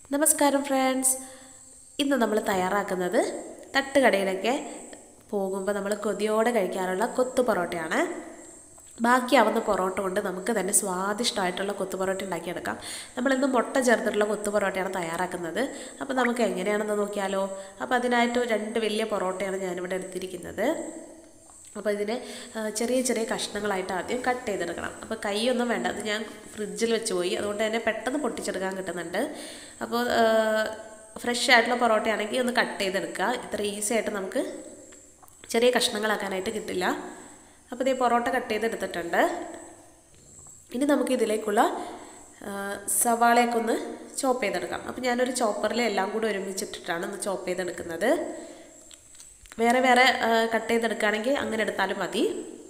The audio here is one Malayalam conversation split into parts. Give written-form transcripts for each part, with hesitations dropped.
നമസ്കാരം ഫ്രണ്ട്സ്. ഇന്ന് നമ്മൾ തയ്യാറാക്കുന്നത് തട്ടുകടയിലൊക്കെ പോകുമ്പോൾ നമ്മൾ കൊതിയോടെ കഴിക്കാറുള്ള കൊത്തു പൊറോട്ടയാണ്. ബാക്കിയാവുന്ന പൊറോട്ട കൊണ്ട് നമുക്ക് തന്നെ സ്വാദിഷ്ടമായിട്ടുള്ള കൊത്തു പൊറോട്ട ഉണ്ടാക്കിയെടുക്കാം. നമ്മളിന്ന് മുട്ട ചേർത്തിട്ടുള്ള കൊത്തു പൊറോട്ടയാണ് തയ്യാറാക്കുന്നത്. അപ്പോൾ നമുക്ക് എങ്ങനെയാണെന്ന് നോക്കിയാലോ. അപ്പോൾ അതിനായിട്ട് 2 വലിയ പൊറോട്ടയാണ് ഞാനിവിടെ എടുത്തിരിക്കുന്നത്. അപ്പോൾ ഇതിനെ ചെറിയ ചെറിയ കഷ്ണങ്ങളായിട്ട് ആദ്യം കട്ട് ചെയ്തെടുക്കണം. അപ്പോൾ കൈയൊന്നും വേണ്ട, അത് ഞാൻ ഫ്രിഡ്ജിൽ വെച്ച് പോയി, അതുകൊണ്ട് തന്നെ പെട്ടെന്ന് പൊട്ടിച്ചെടുക്കാൻ കിട്ടുന്നുണ്ട്. അപ്പോൾ ഫ്രഷ് ആയിട്ടുള്ള പൊറോട്ടയാണെങ്കിൽ ഒന്ന് കട്ട് ചെയ്തെടുക്കുക. ഇത്ര ഈസി ആയിട്ട് നമുക്ക് ചെറിയ കഷ്ണങ്ങളാക്കാനായിട്ട് കിട്ടില്ല. അപ്പോൾ ഇതേ പൊറോട്ട കട്ട് ചെയ്തെടുത്തിട്ടുണ്ട്. ഇനി നമുക്ക് ഇതിലേക്കുള്ള സവാളയൊക്കെ ഒന്ന് ചോപ്പ് ചെയ്തെടുക്കാം. അപ്പോൾ ഞാനൊരു ചോപ്പറിൽ എല്ലാം കൂടി ഒരുമിച്ചിട്ടിട്ടാണ് ഒന്ന് ചോപ്പ് ചെയ്തെടുക്കുന്നത്. വേറെ വേറെ കട്ട് ചെയ്തെടുക്കുകയാണെങ്കിൽ അങ്ങനെ എടുത്താലും മതി.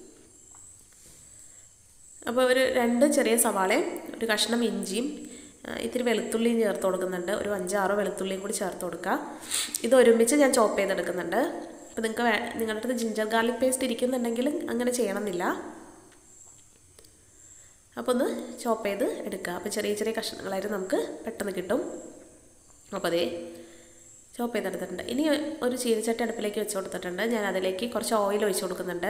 അപ്പോൾ ഒരു 2 ചെറിയ സവാളയും ഒരു കഷ്ണം ഇഞ്ചിയും ഇത്തിരി വെളുത്തുള്ളിയും ചേർത്ത് കൊടുക്കുന്നുണ്ട്. ഒരു 5-6 വെളുത്തുള്ളിയും കൂടി ചേർത്ത് കൊടുക്കുക. ഇത് ഒരുമിച്ച് ഞാൻ ചോപ്പ് ചെയ്തെടുക്കുന്നുണ്ട്. അപ്പോൾ നിങ്ങളുടെ അടുത്ത് ജിഞ്ചർ ഗാർലിക് പേസ്റ്റ് ഇരിക്കുന്നുണ്ടെങ്കിൽ അങ്ങനെ ചെയ്യണമെന്നില്ല. അപ്പോൾ ഒന്ന് ചോപ്പ് ചെയ്ത് എടുക്കുക. അപ്പോൾ ചെറിയ ചെറിയ കഷ്ണങ്ങളായിട്ട് നമുക്ക് പെട്ടെന്ന് കിട്ടും. അപ്പോൾ അതേ ചോപ്പ് ചെയ്തെടുത്തിട്ടുണ്ട്. ഇനി ഒരു ചീനച്ചട്ടി അടുപ്പിലേക്ക് വെച്ച് കൊടുത്തിട്ടുണ്ട്. ഞാൻ അതിലേക്ക് കുറച്ച് ഓയിൽ ഒഴിച്ച് കൊടുക്കുന്നുണ്ട്.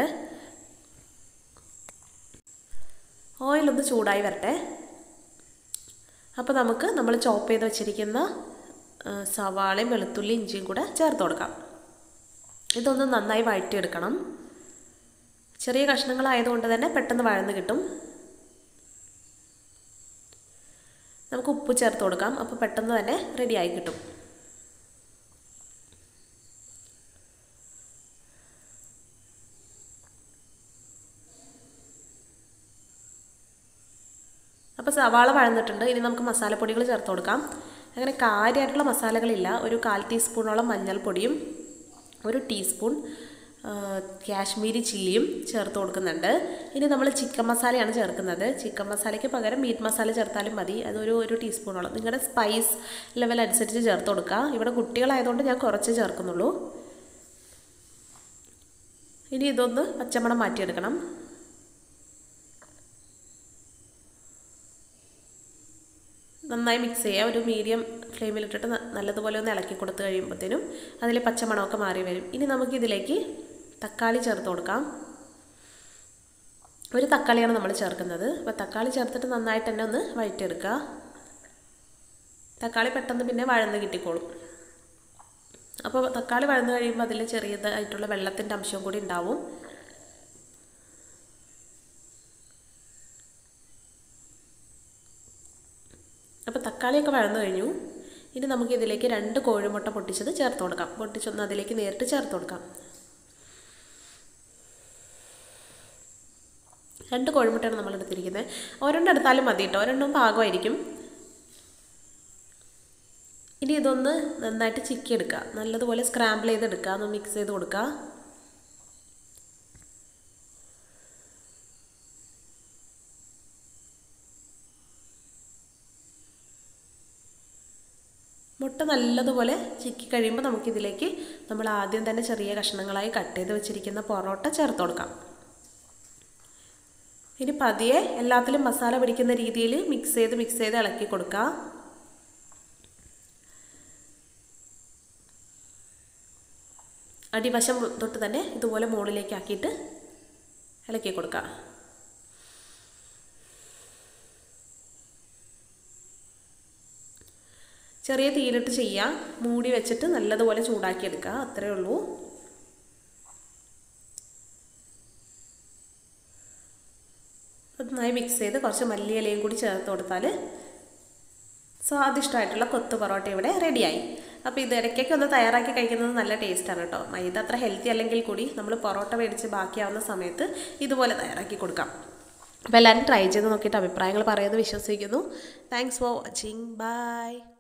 ഓയിലൊന്ന് ചൂടായി വരട്ടെ. അപ്പോൾ നമ്മൾ ചോപ്പ് ചെയ്ത് വെച്ചിരിക്കുന്ന സവാളയും വെളുത്തുള്ളി ഇഞ്ചിയും കൂടെ ചേർത്ത് കൊടുക്കാം. ഇതൊന്ന് നന്നായി വഴറ്റിയെടുക്കണം. ചെറിയ കഷ്ണങ്ങളായതുകൊണ്ട് തന്നെ പെട്ടെന്ന് വഴന്ന് കിട്ടും. നമുക്ക് ഉപ്പ് ചേർത്ത് കൊടുക്കാം. അപ്പോൾ പെട്ടെന്ന് തന്നെ റെഡിയായി കിട്ടും. അപ്പോൾ സവാള വഴന്നിട്ടുണ്ട്. ഇനി നമുക്ക് മസാലപ്പൊടികൾ ചേർത്ത് കൊടുക്കാം. അങ്ങനെ കാര്യമായിട്ടുള്ള മസാലകളില്ല. ഒരു 1/4 ടീസ്പൂണോളം മഞ്ഞൾപ്പൊടിയും 1 ടീസ്പൂൺ കാശ്മീരി ചില്ലിയും ചേർത്ത് കൊടുക്കുന്നുണ്ട്. ഇനി നമ്മൾ ചിക്കൻ മസാലയാണ് ചേർക്കുന്നത്. ചിക്കൻ മസാലയ്ക്ക് പകരം മീറ്റ് മസാല ചേർത്താലും മതി. അതൊരു 1 ടീസ്പൂണോളം നിങ്ങളുടെ സ്പൈസ് ലെവൽ അനുസരിച്ച് ചേർത്ത് കൊടുക്കുക. ഇവിടെ കുട്ടികളായതുകൊണ്ട് ഞാൻ കുറച്ച് ചേർക്കുന്നുള്ളൂ. ഇനി ഇതൊന്ന് പച്ചമണം മാറ്റിയെടുക്കണം. നന്നായി മിക്സ് ചെയ്യുക. ഒരു മീഡിയം ഫ്ലെയിമിലിട്ടിട്ട് നല്ലതുപോലെ ഒന്ന് ഇളക്കി കൊടുത്ത് കഴിയുമ്പോഴത്തേനും അതിൽ പച്ചമണമൊക്കെ മാറി വരും. ഇനി നമുക്കിതിലേക്ക് തക്കാളി ചേർത്ത് കൊടുക്കാം. ഒരു തക്കാളിയാണ് നമ്മൾ ചേർക്കുന്നത്. അപ്പോൾ തക്കാളി ചേർത്തിട്ട് നന്നായിട്ട് തന്നെ ഒന്ന് വഴറ്റിയെടുക്കുക. തക്കാളി പെട്ടെന്ന് പിന്നെ വഴന്ന് കിട്ടിക്കോളും. അപ്പോൾ തക്കാളി വഴന്ന് കഴിയുമ്പോൾ അതിൽ ചെറിയതായിട്ടുള്ള വെള്ളത്തിൻ്റെ അംശവും കൂടി ഉണ്ടാവും. അപ്പോൾ തക്കാളിയൊക്കെ വഴന്നു കഴിഞ്ഞു. ഇനി നമുക്ക് ഇതിലേക്ക് 2 കോഴിമുട്ട പൊട്ടിച്ചത് ചേർത്ത് കൊടുക്കാം. പൊട്ടിച്ചൊന്ന് അതിലേക്ക് നേരിട്ട് ചേർത്ത് കൊടുക്കാം. 2 കോഴിമുട്ടയാണ് നമ്മൾ എടുത്തിരിക്കുന്നത്. ഒരെണ്ണം എടുത്താലും മതി കേട്ടോ, ഒരെണ്ണം പാകമായിരിക്കും. ഇനി ഇതൊന്ന് നന്നായിട്ട് ചിക്കിയെടുക്കുക. നല്ലതുപോലെ സ്ക്രാമ്പിൾ ചെയ്തെടുക്കുക. ഒന്ന് മിക്സ് ചെയ്ത് കൊടുക്കുക. മുട്ട നല്ലതുപോലെ ചിക്കി കഴിയുമ്പോൾ നമുക്കിതിലേക്ക് നമ്മൾ ആദ്യം തന്നെ ചെറിയ കഷ്ണങ്ങളായി കട്ട് ചെയ്ത് വെച്ചിരിക്കുന്ന പൊറോട്ട ചേർത്ത് കൊടുക്കാം. ഇനി പതിയെ എല്ലാത്തിലും മസാല പിടിക്കുന്ന രീതിയിൽ മിക്സ് ചെയ്ത് ഇളക്കി കൊടുക്കുക. അടിവശം തൊട്ട് തന്നെ ഇതുപോലെ മുകളിലേക്ക് ആക്കിയിട്ട് ഇളക്കി കൊടുക്കുക. ചെറിയ തീയിലിട്ട് ചെയ്യുക. മൂടി വെച്ചിട്ട് നല്ലതുപോലെ ചൂടാക്കിയെടുക്കുക. അത്രയേ ഉള്ളൂ. നന്നായി മിക്സ് ചെയ്ത് കുറച്ച് മല്ലിയിലയും കൂടി ചേർത്ത് കൊടുത്താൽ സ്വാദിഷ്ടമായിട്ടുള്ള കൊത്തു പൊറോട്ട ഇവിടെ റെഡിയായി. അപ്പോൾ ഇത് ഇടയ്ക്കൊക്കെ ഒന്ന് തയ്യാറാക്കി കഴിക്കുന്നത് നല്ല ടേസ്റ്റാണ് കേട്ടോ. മൈദ അത്ര ഹെൽത്തി അല്ലെങ്കിൽ കൂടി നമ്മൾ പൊറോട്ട മേടിച്ച് ബാക്കിയാവുന്ന സമയത്ത് ഇതുപോലെ തയ്യാറാക്കി കൊടുക്കാം. അപ്പോൾ എല്ലാവരും ട്രൈ ചെയ്ത് നോക്കിയിട്ട് അഭിപ്രായങ്ങൾ പറയുന്നത് വിശ്വസിക്കുന്നു. Thanks for watching. ബൈ.